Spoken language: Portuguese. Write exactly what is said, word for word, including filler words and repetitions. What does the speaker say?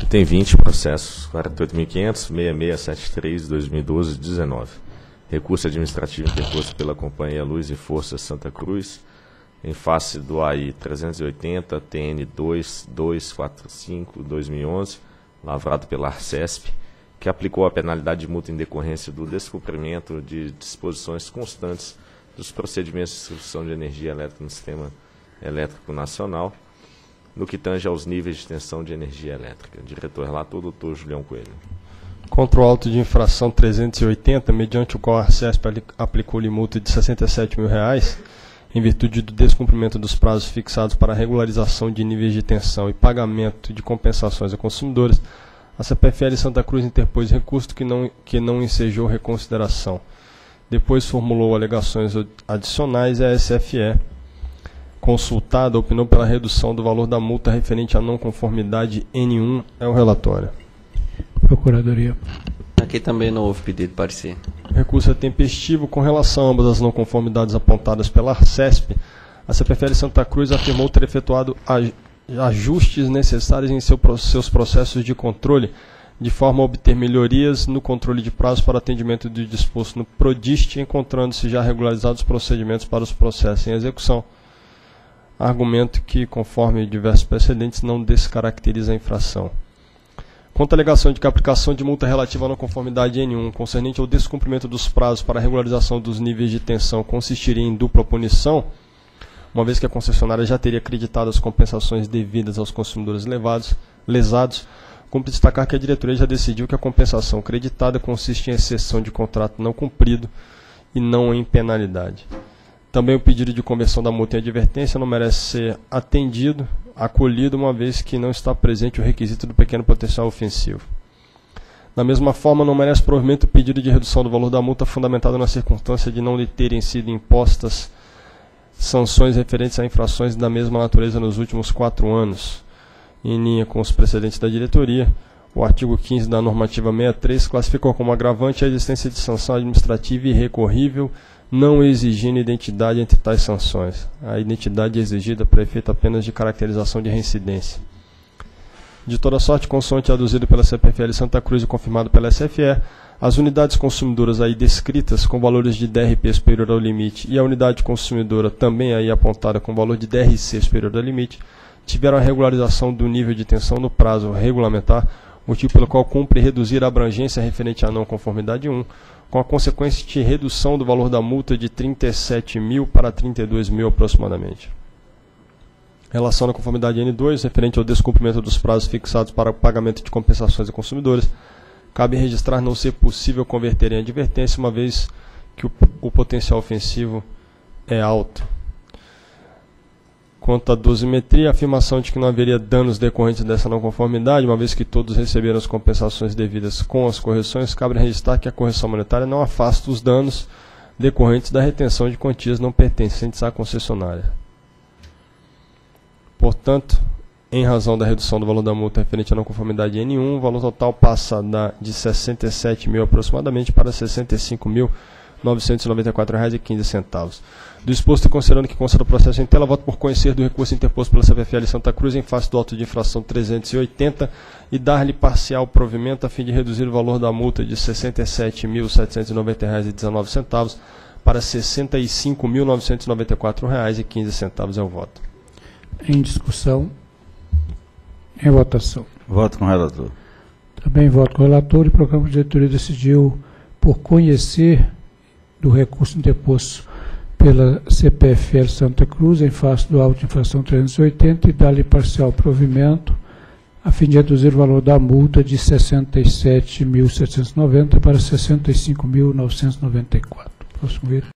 tem vinte processos, quarenta e oito mil e quinhentos, seis seis sete três, dois mil e doze, dezenove. Recurso administrativo interposto pela Companhia Luz e Força Santa Cruz, em face do A I trezentos e oitenta, T N dois dois quatro cinco, dois mil e onze, lavrado pela Arcesp, que aplicou a penalidade de multa em decorrência do descumprimento de disposições constantes dos procedimentos de distribuição de energia elétrica no Sistema Elétrico Nacional, no que tange aos níveis de tensão de energia elétrica. Diretor relator, doutor Julião Coelho. Contra o auto de infração trezentos e oitenta, mediante o qual a Arcesp aplicou-lhe multa de sessenta e sete mil reais, em virtude do descumprimento dos prazos fixados para a regularização de níveis de tensão e pagamento de compensações a consumidores, a C P F L Santa Cruz interpôs recurso que não, que não ensejou reconsideração. Depois formulou alegações adicionais e a S F E, consultada, opinou pela redução do valor da multa referente à não conformidade N um. É o relatório. Procuradoria. Aqui também não houve pedido de parecer. O recurso é tempestivo. Com relação a ambas as não conformidades apontadas pela Arcesp, a C P F L Santa Cruz afirmou ter efetuado ajustes necessários em seu, seus processos de controle, de forma a obter melhorias no controle de prazos para atendimento do disposto no PRODIST, encontrando-se já regularizados procedimentos para os processos em execução. Argumento que, conforme diversos precedentes, não descaracteriza a infração. Quanto à alegação de que a aplicação de multa relativa à não conformidade N um, concernente ao descumprimento dos prazos para a regularização dos níveis de tensão, consistiria em dupla punição, uma vez que a concessionária já teria acreditado as compensações devidas aos consumidores levados, lesados, cumpre destacar que a diretoria já decidiu que a compensação creditada consiste em exceção de contrato não cumprido e não em penalidade. Também o pedido de conversão da multa em advertência não merece ser atendido, acolhido, uma vez que não está presente o requisito do pequeno potencial ofensivo. Da mesma forma, não merece provimento o pedido de redução do valor da multa fundamentado na circunstância de não lhe terem sido impostas sanções referentes a infrações da mesma natureza nos últimos quatro anos. Em linha com os precedentes da diretoria, o artigo quinze da normativa sessenta e três classificou como agravante a existência de sanção administrativa irrecorrível, não exigindo identidade entre tais sanções. A identidade é exigida para efeito apenas de caracterização de reincidência. De toda sorte, consoante aduzido pela C P F L Santa Cruz e confirmado pela S F E, as unidades consumidoras aí descritas com valores de D R P superior ao limite e a unidade consumidora também aí apontada com valor de D R C superior ao limite, tiveram a regularização do nível de tensão no prazo regulamentar, motivo pelo qual cumpre reduzir a abrangência referente à não conformidade um, com a consequente redução do valor da multa de trinta e sete mil para trinta e dois mil aproximadamente. Relação à conformidade N dois, referente ao descumprimento dos prazos fixados para o pagamento de compensações a consumidores, cabe registrar não ser possível converter em advertência, uma vez que o, o potencial ofensivo é alto. Quanto à dosimetria, a afirmação de que não haveria danos decorrentes dessa não conformidade, uma vez que todos receberam as compensações devidas com as correções, cabe registrar que a correção monetária não afasta os danos decorrentes da retenção de quantias não pertencentes à concessionária. Portanto, em razão da redução do valor da multa referente à não conformidade N um, o valor total passa da, de sessenta e sete mil aproximadamente para sessenta e cinco mil novecentos e noventa e quatro reais e quinze centavos. Do exposto e considerando que consta do processo em tela, voto por conhecer do recurso interposto pela C P F L Santa Cruz em face do auto de infração trezentos e oitenta e dar-lhe parcial provimento a fim de reduzir o valor da multa de sessenta e sete mil setecentos e noventa reais e dezenove centavos para sessenta e cinco mil novecentos e noventa e quatro reais e quinze centavos. É o voto. Em discussão. Em votação. Voto com o relator. Também voto com o relator e proclamo que a diretoria decidiu por conhecer do recurso interposto pela C P F L Santa Cruz em face do auto de infração trezentos e oitenta e dar-lhe parcial provimento a fim de reduzir o valor da multa de sessenta e sete mil setecentos e noventa para sessenta e cinco mil novecentos e noventa e quatro. Próximo vídeo.